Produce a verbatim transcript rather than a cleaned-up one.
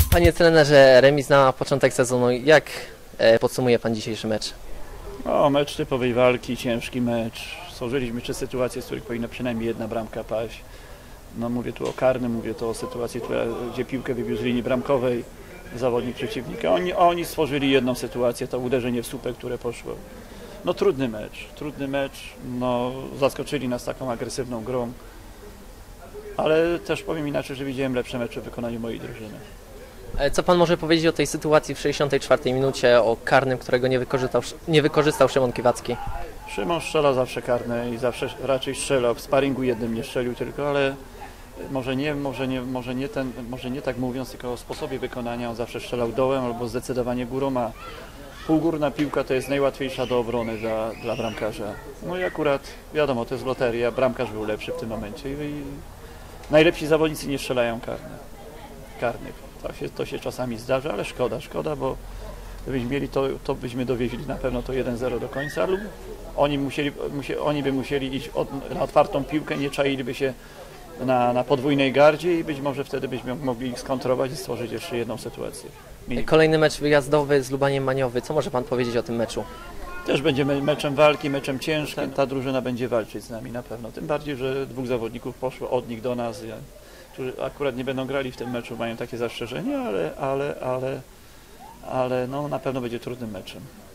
Panie trenerze, remis na początek sezonu. Jak e, podsumuje Pan dzisiejszy mecz? O, mecz typowej walki, ciężki mecz. Stworzyliśmy trzy sytuacje, z których powinna przynajmniej jedna bramka paść. No, mówię tu o karnym, mówię tu o sytuacji, która, gdzie piłkę wybił z linii bramkowej zawodnik przeciwnika. Oni, oni stworzyli jedną sytuację, to uderzenie w słupek, które poszło. No trudny mecz, trudny mecz. No, zaskoczyli nas taką agresywną grą. Ale też powiem inaczej, że widziałem lepsze mecze w wykonaniu mojej drużyny. E, Co Pan może powiedzieć o tej sytuacji w sześćdziesiątej czwartej minucie, o karnym, którego nie wykorzystał, nie wykorzystał Szymon Kiwacki? Szymon strzela zawsze karne i zawsze raczej strzelał. W sparingu jednym nie strzelił tylko, ale może nie, może nie, może nie, ten, może nie tak mówiąc, tylko o sposobie wykonania. On zawsze strzelał dołem albo zdecydowanie górą, a półgórna piłka to jest najłatwiejsza do obrony dla, dla bramkarza. No i akurat wiadomo, to jest loteria, bramkarz był lepszy w tym momencie i, i najlepsi zawodnicy nie strzelają karne, karnych. To się, to się czasami zdarza, ale szkoda, szkoda, bo gdybyśmy mieli to, to byśmy dowieźli na pewno to jeden zero do końca, lub oni, musieli, musie, oni by musieli iść od, na otwartą piłkę, nie czailiby się na, na podwójnej gardzie i być może wtedy byśmy mogli ich skontrować i stworzyć jeszcze jedną sytuację. Mieli... Kolejny mecz wyjazdowy z Lubaniem Maniowy. Co może Pan powiedzieć o tym meczu? Też będzie meczem walki, meczem ciężkim. Ta drużyna będzie walczyć z nami na pewno. Tym bardziej, że dwóch zawodników poszło od nich do nas, którzy akurat nie będą grali w tym meczu, mają takie zastrzeżenia, ale, ale, ale, ale no, na pewno będzie trudnym meczem.